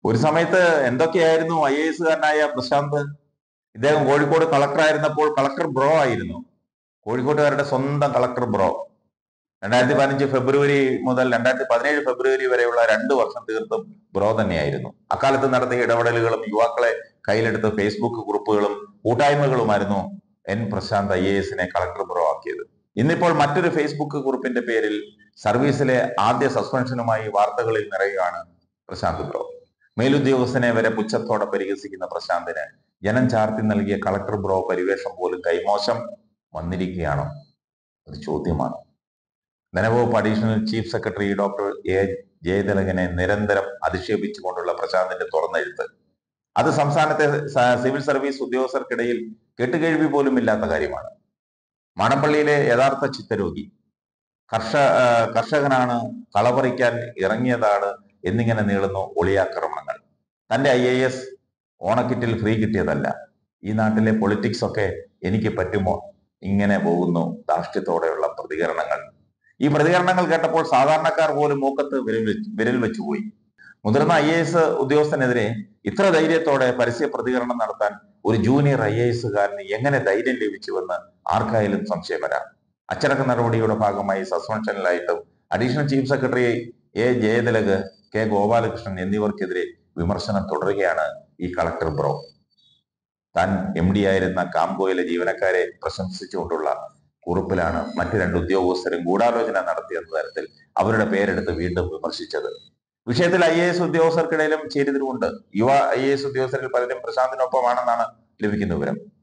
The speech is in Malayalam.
ഒരു സമയത്ത് എന്തൊക്കെയായിരുന്നു IAS കാരനായ പ്രശാന്ത്. ഇദ്ദേഹം കോഴിക്കോട് കളക്ടറായിരുന്നപ്പോൾ കളക്ടർ ബ്രോ ആയിരുന്നു. കോഴിക്കോട്ടുകാരുടെ സ്വന്തം കളക്ടർ ബ്രോ. 2015 ഫെബ്രുവരി മുതൽ 2017 ഫെബ്രുവരി വരെയുള്ള 2 വർഷം തീർത്തും ബ്രോ തന്നെയായിരുന്നു. അക്കാലത്ത് നടത്തിയ ഇടപെടലുകളും യുവാക്കളെ കയ്യിലെടുത്ത ഫേസ്ബുക്ക് കുറിപ്പുകളും കൂട്ടായ്മകളുമായിരുന്നു പ്രശാന്ത് IASനെ കളക്ടർ ബ്രോ ആക്കിയത്. ഇന്നിപ്പോൾ മറ്റൊരു ഫേസ്ബുക്ക് കുറിപ്പിന്റെ പേരിൽ സർവീസിലെ ആദ്യ സസ്പെൻഷനുമായി വാർത്തകളിൽ നിറയുകയാണ് പ്രശാന്ത് ബ്രോ. മേലുദ്യോഗസ്ഥനെ വരെ പുച്ഛത്തോടെ പരിഹസിക്കുന്ന പ്രശാന്തിന് ജനം ചാർത്തി നൽകിയ കളക്ടർ ബ്രോ പരിവേഷം പോലും കൈമോശം വന്നിരിക്കുകയാണോ? ഒരു ചോദ്യമാണ്. ധനവകുപ്പ് അഡീഷണൽ ചീഫ് സെക്രട്ടറി ഡോക്ടർ ജയതിലകനെ നിരന്തരം അധിക്ഷേപിച്ചുകൊണ്ടുള്ള പ്രശാന്തിന്റെ തുറന്നെഴുത്ത് അത് സംസ്ഥാനത്തെ സിവിൽ സർവീസ് ഉദ്യോഗസ്ഥർക്കിടയിൽ കെട്ടുകേഴ്വി പോലും ഇല്ലാത്ത കാര്യമാണ്. മാടമ്പള്ളിയിലെ യഥാർത്ഥ ചിത്തരോഗി, കർഷകനാണ്, കളപറിക്കാൻ ഇറങ്ങിയതാണ് എന്നിങ്ങനെ നീളുന്നു ഒളിയാക്രമണങ്ങൾ. തന്റെ IAS ഓണക്കിറ്റിൽ ഫ്രീ കിട്ടിയതല്ല. ഈ നാട്ടിലെ പൊളിറ്റിക്സ് ഒക്കെ എനിക്ക് പറ്റുമോ? ഇങ്ങനെ പോകുന്നു ധാർഷ്ട്യത്തോടെയുള്ള പ്രതികരണങ്ങൾ. ഈ പ്രതികരണങ്ങൾ കേട്ടപ്പോൾ സാധാരണക്കാർ പോലും മൂക്കത്ത് വിരൽ വെച്ചുപോയി. മുതിർന്ന IAS ഉദ്യോഗസ്ഥനെതിരെ ഇത്ര ധൈര്യത്തോടെ പരസ്യ പ്രതികരണം നടത്താൻ ഒരു ജൂനിയർ IAS-കാരന് എങ്ങനെ ധൈര്യം ലഭിച്ചുവെന്ന് ആർക്കായാലും സംശയം വരാം. അച്ചടക്ക നടപടിയുടെ ഭാഗമായി സസ്പെൻഷനിലായിട്ടും additional chief secretary Jayathilak, K Gopalakrishnan എന്നിവർക്കെതിരെ വിമർശനം തുടരുകയാണ് ഈ കളക്ടർ ബ്രോ. താൻ MD ആയിരുന്ന കാംകോയിലെ ജീവനക്കാരെ പ്രശംസിച്ചുകൊണ്ടുള്ള കുറിപ്പിലാണ് മറ്റു 2 ഉദ്യോഗസ്ഥരും ഗൂഢാലോചന നടത്തിയെന്ന തരത്തിൽ അവരുടെ പേരെടുത്ത് വീണ്ടും വിമർശിച്ചത്. വിഷയത്തിൽ IAS ഉദ്യോഗസ്ഥർക്കിടയിലും ചേരിതിരിവുണ്ട്. യുവ IAS ഉദ്യോഗസ്ഥരിൽ പലരും പ്രശാന്തിനൊപ്പമാണെന്നാണ് ലഭിക്കുന്ന വിവരം.